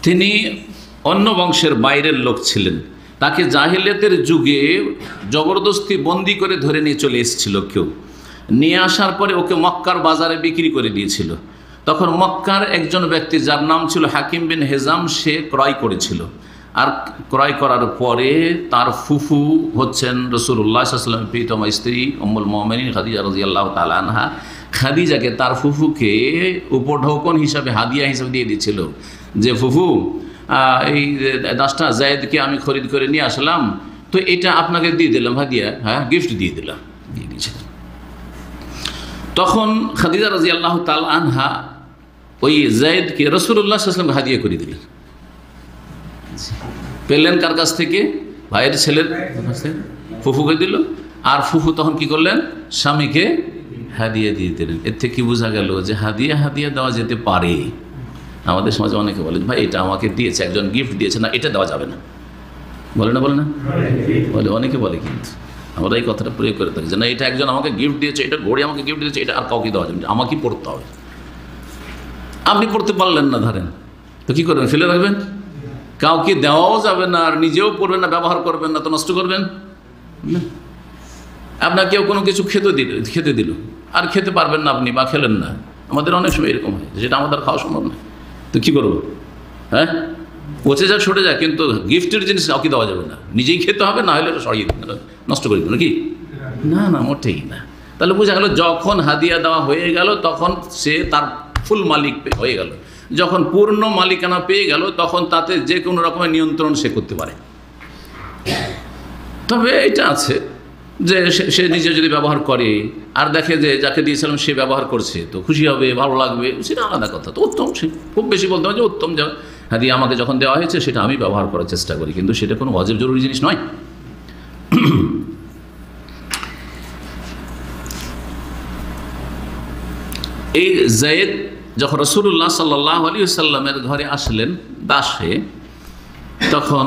তিনি অন্য বংশের বাইরের লোক ছিলেন। তাকে জাহিলিয়াতের যুগে জবরদস্তি বন্দি করে ধরে নিয়ে চলে এসেছিল কেউ। নিয়ে আসার পরে ওকে মক্কার বাজারে বিক্রি করে দিয়েছিল। তখন মক্কার একজন ব্যক্তি যার নাম ছিল হাকিম বিন হেজাম, সে ক্রয় করেছিল। আর ক্রয় করার পরে তার ফুফু হচ্ছেন রাসূলুল্লাহ সাল্লাল্লাহু আলাইহি ওয়াসাল্লামের প্রিয়তমা স্ত্রী উম্মুল মুমিনিন খাদিজা রাদিয়াল্লাহু তাআলা আনহা। খাদিজাকে তার ফুফুকে উপঢৌকন হিসাবে, হাদিয়া হিসাবে দিয়ে দিয়েছিল যে ফুফু, এই দাসটা জায়েদকে আমি খরিদ করে নিয়ে আসলাম, তো এটা আপনাকে দিয়ে দিলাম হাদিয়া, হ্যাঁ গিফট দিয়ে দিলাম, দিয়ে দিয়েছিলেন। তখন খাদিজা রাদিয়াল্লাহু তাআলা আনহা ওই জায়েদকে রাসূলুল্লাহ সাল্লাল্লাহু আলাইহি ওয়াসাল্লাম হাদিয়া করে দিলেন। পেলেন কার কাছ থেকে? ভাইয়ের ছেলের কাছ থেকে ফুফুকে দিল। আর ফুফু তখন কি করলেন? স্বামীকে হাদিয়া দিয়ে দিলেন। এর থেকে কি বোঝা গেল যে হাদিয়া দেওয়া যেতে পারে। আমাদের সমাজে অনেকে বলে ভাই এটা আমাকে দিয়েছে, একজন গিফট দিয়েছে, না এটা দেওয়া যাবে না, বলে না বলে, অনেকে বলে। কিন্তু আমরা এই কথাটা প্রয়োগ করে থাকি যে না এটা একজন আমাকে গিফট দিয়েছে, এটা ঘড়ি আমাকে গিফট দিয়েছে, এটা আর কাউকে দেওয়া যাবে না, আমাকেই পড়তে হবে। আপনি পড়তে পারলেন না ধরেন, তো কী করবেন? ফেলে রাখবেন? কাউকে দেওয়াও যাবে না, আর নিজেও পড়বেন না, ব্যবহার করবেন না, তো নষ্ট করবেন না। আপনার কেউ কোনো কিছু খেতে দিল আর খেতে পারবেন না আপনি, বা খেলেন না। আমাদের অনেক সময় এরকম হয় যেটা আমাদের খাওয়া সম্ভব নয়, তো কী করবো? হ্যাঁ, পচে যাক ছুটে যাক, কিন্তু গিফটের জিনিস কাউকে দেওয়া যাবে না, নিজেই খেতে হবে, না হলে সরিয়ে দিন, নষ্ট করে দিন নাকি? না মোটেই না। তাহলে বোঝা গেল যখন হাদিয়া দেওয়া হয়ে গেল তখন সে তার ফুল মালিক হয়ে গেল। যখন পূর্ণ মালিকানা পেয়ে গেল তখন তাতে যে কোনো রকমের নিয়ন্ত্রণ সে করতে পারে। তবে এটা আছে যে সে নিজে যদি ব্যবহার করে আর দেখে যে যাকে দিয়েছিলাম সে ব্যবহার করছে, তো খুশি হবে, ভালো লাগবে, সেটা আলাদা কথা। তো উত্তম, সে খুব বেশি বলতে হবে যে উত্তম যা হাদিয়া আমাকে যখন দেওয়া হয়েছে সেটা আমি ব্যবহার করার চেষ্টা করি, কিন্তু সেটা কোনো ওয়াজিব জরুরি জিনিস নয়। এই জায়েদ যখন রাসূলুল্লাহ সাল্লাল্লাহু আলাইহি ওয়াসাল্লামের ঘরে আসলেন দাসে, তখন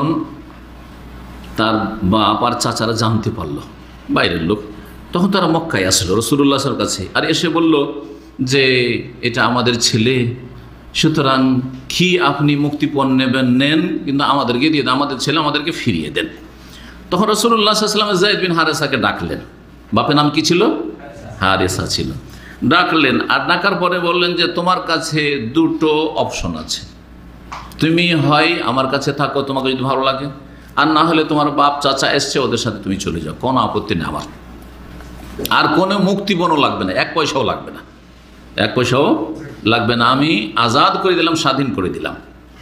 তার বাপ আর চাচারা জানতে পারলো, বাইরের লোক, তখন তারা মক্কায় আসলো রাসূলুল্লাহ সাল্লাল্লাহু আলাইহি ওয়াসাল্লামের কাছে, আর এসে বলল যে এটা আমাদের ছেলে, সুতরাং কি আপনি মুক্তিপণ নেন, কিন্তু আমাদেরকে দিয়ে দেন, আমাদের ছেলে আমাদেরকে ফিরিয়ে দেন। তখন রাসূলুল্লাহ সাল্লাল্লাহু আলাইহি ওয়াসাল্লাম যায়েদ বিন হারেসাকে ডাকলেন। বাপের নাম কি ছিল? হারেসা ছিল। ডাকলেন, আর ডাকার পরে বললেন যে তোমার কাছে দুটো অপশন আছে, তুমি হয় আমার কাছে থাকো তোমাকে যদি ভালো লাগে, আর না হলে তোমার বাপ চাচা এসছে ওদের সাথে তুমি চলে যাও, কোনো আপত্তি নেই আমার, আর কোনো মুক্তিপণও লাগবে না, এক পয়সাও লাগবে না, এক পয়সাও লাগবে না, আমি আজাদ করে দিলাম, স্বাধীন করে দিলাম।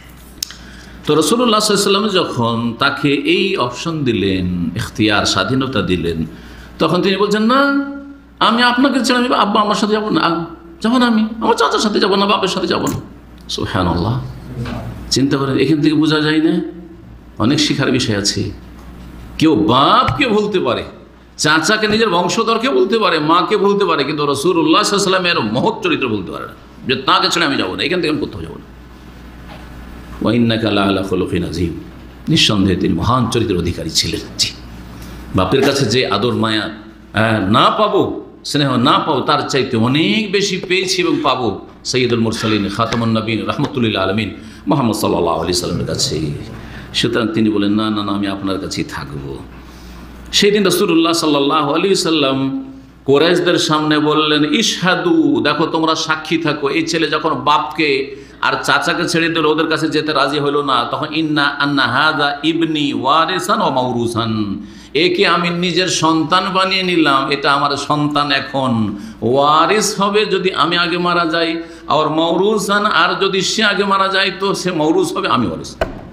তো রাসূলুল্লাহ সাল্লাল্লাহু আলাইহি ওয়াসাল্লাম যখন তাকে এই অপশন দিলেন, ইখতিয়ার, স্বাধীনতা দিলেন, তখন তিনি বলছেন না আমি আপনাকে ছেড়ে আমি আব্বা আমার সাথে যাবো না, যাবো না, আমি আমার চাচার সাথে যাবো না, বাপের সাথে যাবো না। সুবহানাল্লাহ, চিন্তা করেন, এখান থেকে বোঝা যায় না অনেক শিখার বিষয় আছে। কেউ বাপকে ভুলতে পারে, চাচাকে নিজের বংশধরকে বলতে পারে, মাকে বলতে পারে, কিন্তু রাসূলুল্লাহ সাল্লাল্লাহু আলাইহি ওয়াসাল্লামের মহৎ চরিত্র বলতে পারে না যে তাকে ছেড়ে আমি যাবো না, এখান থেকে আমি কোথাও যাবো না। ওয়া ইন্নাকা লাআলা খুলুকিন আযীম, নিঃসন্দেহে তিনি মহান চরিত্রের অধিকারী ছিলেন। জি, বাপের কাছে যে আদর মায়া না পাবো, স্নেহ না পাবো, তার চাইতে অনেক বেশি পেয়েছি এবং পাবো সাইয়্যিদুল মুরসালিন খাতামুন নবীন রাহমাতুল লিল আলামিন মুহাম্মদ সাল্লাল্লাহু আলাইহি সাল্লামের কাছে। সুতরাং তিনি বলেন না না না আমি আপনার কাছেই থাকবো। সেই দিন রাসূলুল্লাহ সাল্লাল্লাহু আলাইহি সাল্লাম কুরাইশদের সামনে বললেন ইশহাদু, দেখো তোমরা সাক্ষী থাকো, এই ছেলে যখন বাপকে আর চাচাকে ছেড়ে দিল, ওদের কাছে যেতে রাজি হলো না, তখন ইন্না আন্না হাযা ইবনি ওয়ারিসান ওয়া মাওরুসান, একে আমি নিজের সন্তান বানিয়ে নিলাম, এটা আমার সন্তান এখন ওয়ারিস হবে যদি আমি আগে মারা যাই, আর মাওরুসান, আর যদি সে আগে মারা যায় তো সে মাওরুস হবে, আমি ওয়ারিস,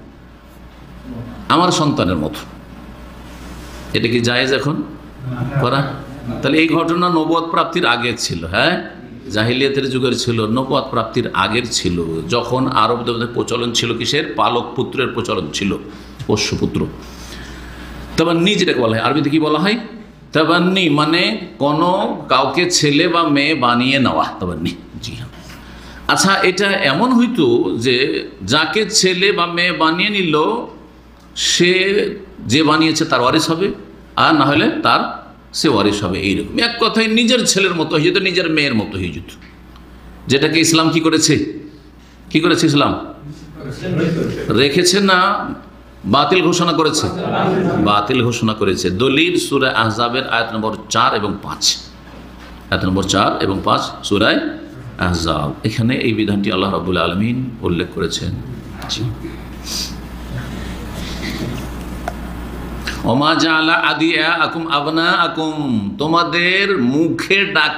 আমার সন্তানের মতো। এটা কি জায়েজ এখন করা? তাহলে এই ঘটনা নবুয়ত প্রাপ্তির আগের ছিল। হ্যাঁ, জাহিলিয়াতের যুগের ছিল, নবুয়ত প্রাপ্তির আগের ছিল, যখন আরবদের প্রচলন ছিল কিসের? পালক পুত্রের প্রচলন ছিল, পোষ্যপুত্র। তাবান্নি যেটাকে বলা হয়, আরবিতে কি বলা হয়? তাবান্নি, মানে কোনো কাউকে ছেলে বা মেয়ে বানিয়ে নেওয়া, তাবান্নি। জি হ্যাঁ। আচ্ছা, এটা এমন হইতো যে যাকে ছেলে বা মেয়ে বানিয়ে নিল সে যে বানিয়েছে তার ওয়ারিস হবে, আর না হলে তার সে ওয়ারিস হবে, এইরকম। এক কথায় নিজের ছেলের মতো হয়ে যেত, নিজের মেয়ের মতো হয়ে যেত, যেটাকে ইসলাম কি করেছে? কি করেছে ইসলাম? রেখেছে না বাতিল ঘোষণা করেছে? বাতিল ঘোষণা করেছে। দলিল সূরা আহজাবের আয়াত নম্বর 4 এবং 5, আয়াত নম্বর 4 এবং 5 সূরা আহজাব। এখানে এই বিধানটি আল্লাহ রাব্বুল আলামিন উল্লেখ করেছেন। ওমা জাআলা আদিয়াকুম আবনাআকুম, তোমাদের মুখে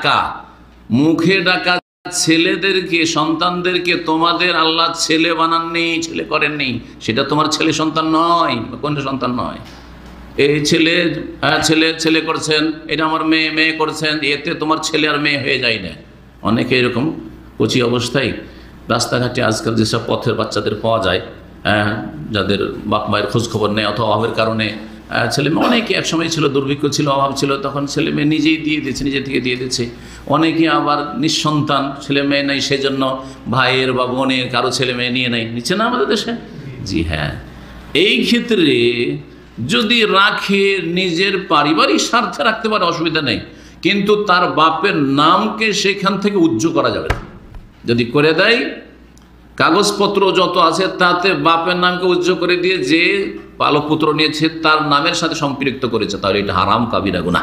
ডাকা ছেলেদেরকে, সন্তানদেরকে তোমাদের আল্লাহ ছেলে বানাননি, ছেলে করেননি। সেটা তোমার ছেলে সন্তান নয়, কোন সন্তান নয়। এই ছেলে ছেলে ছেলে করছেন, এটা আমার মেয়ে মেয়ে করছেন, এতে তোমার ছেলে আর মেয়ে হয়ে যায় না। অনেকে এরকম কচি অবস্থায় রাস্তাঘাটে আজকাল যেসব পথের বাচ্চাদের পাওয়া যায়, যাদের বাপ মায়ের খোঁজখবর নেই অথবা অভাবের কারণে ছেলে মেয়ে, অনেকে একসময় ছিল দুর্ভিক্ষ ছিল, অভাব ছিল, তখন ছেলে মেয়ে নিজেই দিয়ে দিচ্ছে, নিজে থেকে দিয়ে দিচ্ছে। অনেকে আবার নিঃসন্তান, ছেলে মেয়ে নেই, সেজন্য ভাইয়ের বা বোনের কারো ছেলে মেয়ে নিচ্ছে না আমাদের দেশে। জি হ্যাঁ, এই ক্ষেত্রে যদি রাখে নিজের পারিবারিক স্বার্থে রাখতে পারে, অসুবিধা নেই, কিন্তু তার বাপের নামকে সেখান থেকে উজ্জ্বল করা যাবে না। যদি করে দেয়, কাগজপত্র যত আছে তাতে বাপের নামকে উজ্জ্বল করে দিয়ে যে পালক পুত্র নিয়েছে তার নামের সাথে সম্পৃক্ত করেছে, তাহলে এটা হারাম কাবিরা গুনাহ,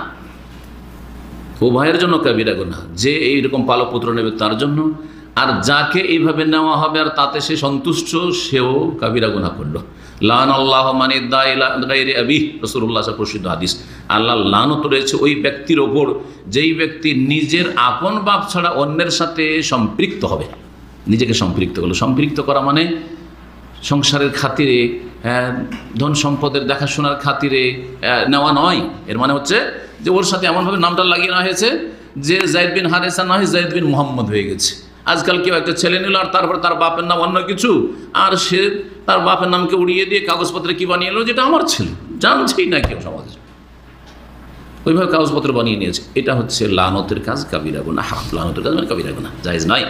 উভয়ের জন্য কাবিরা গুনাহ। যে এইরকম পালক পুত্র নেবে তার জন্য, আর যাকে এইভাবে নেওয়া হবে আর তাতে সে সন্তুষ্ট, সেও কাবিরা গুনাহ করলো। লানাল্লাহু মান ইদ্দা ইলা গায়রি আবিহি, রাসূলুল্লাহ প্রসিদ্ধ হাদিস। আল্লাহ লানত রয়েছে ওই ব্যক্তির ওপর যেই ব্যক্তি নিজের আপন বাপ ছাড়া অন্যের সাথে সম্পৃক্ত হবে, নিজেকে সম্পৃক্ত করলো। সম্পৃক্ত করা মানে সংসারের খাতিরে, ধন সম্পদের দেখাশোনার খাতিরে নেওয়া নয়। এর মানে হচ্ছে যে ওর সাথে এমনভাবে নামটা লাগিয়ে নেওয়া হয়েছে যে যায়েদ বিন হারেসা নয়, যায়েদ বিন মুহাম্মদ হয়ে গেছে। আজকাল কেউ একটা ছেলে নিল আর তারপর তার বাপের নাম অন্য কিছু, আর সে তার বাপের নামকে উড়িয়ে দিয়ে কাগজপত্রে কি বানিয়ে এলো, যেটা আমার ছেলে, জানছেই না কেউ সমাজে, ওইভাবে কাগজপত্র বানিয়ে নিয়েছে। এটা হচ্ছে লানতের কাজ, কাবিরা গুনাহ, হারাম। লানতের কাজ মানে কাবিরা গুনাহ, জায়েজ নয়।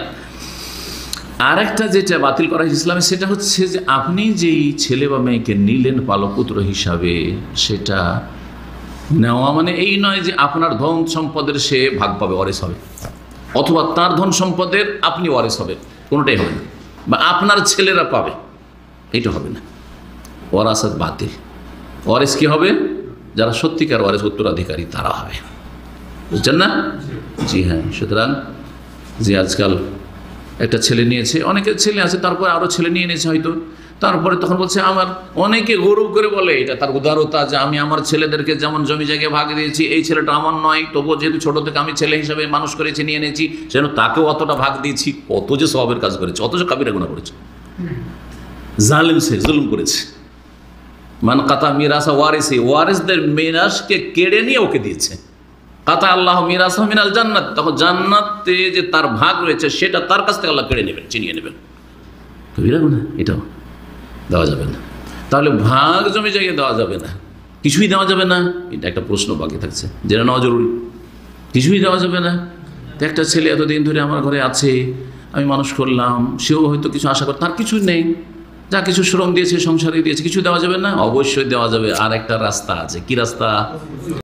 আর একটা যেটা বাতিল করা হয়েছে ইসলামে, সেটা হচ্ছে যে আপনি যেই ছেলে বা মেয়েকে নিলেন পালপুত্র হিসাবে, সেটা নেওয়া মানে এই নয় যে আপনার ধন সম্পদের সে ভাগ পাবে, ওয়ারিস হবে, অথবা তার ধন সম্পদের আপনি ওয়ারিস হবে, কোনোটাই হবে না, বা আপনার ছেলেরা পাবে, এটা হবে না। ওয়ারাসাত বাতিল। ওয়ারিস কি হবে? যারা সত্যিকার ওয়ারিস, উত্তরাধিকারী, তারা হবে। বুঝছেন না? জি হ্যাঁ। সুতরাং যে আজকাল একটা ছেলে নিয়েছে, অনেকের ছেলে আছে, তারপরে আরও ছেলে নিয়ে নিয়েছে হয়তো, তারপরে তখন বলছে আমার, অনেকে গৌরব করে বলে, এটা তার উদারতা, যে আমি আমার ছেলেদেরকে যেমন জমি জায়গায় ভাগ দিয়েছি, এই ছেলেটা আমার নয়, তবুও যেহেতু ছোটো থেকে আমি ছেলে হিসাবে মানুষ করেছি, নিয়ে নিয়েছি, সেজন্য তাকেও অতটা ভাগ দিয়েছি। কত যে সওয়াবের কাজ করেছে, অথচ কাবিরা গুনাহ করেছে, জালিম, সে জুলুম করেছে। মান কাতা মিরাসা ওয়ারিসি, ওয়ারিসদের মিরাসকে কেড়ে নিয়ে ওকে দিয়েছে। কাতা আল্লাহ মিরাসা মিনাল জান্নাত, তখন জান্নাতে যে তার ভাগ রয়েছে সেটা তার কাছ থেকে আল্লাহ কেড়ে নেবেন, চিনিয়ে নেবেন। কবিরা গুনাহ, এটাও দেওয়া যাবে না। তাহলে ভাগ জমি জায়গায় দেওয়া যাবে না, কিছুই দেওয়া যাবে না, এটা একটা প্রশ্ন বাকি থাকছে, জেনে নেওয়া জরুরি। কিছুই দেওয়া যাবে না। তো একটা ছেলে এতদিন ধরে আমার ঘরে আছে, আমি মানুষ করলাম, সেও হয়তো কিছু আশা করে, তার কিছু নেই, যা কিছু শ্রম দিয়েছে, সংসারে দিয়েছে, কিছু দেওয়া যাবে না? অবশ্যই দেওয়া যাবে। আর একটা রাস্তা আছে, কি রাস্তা?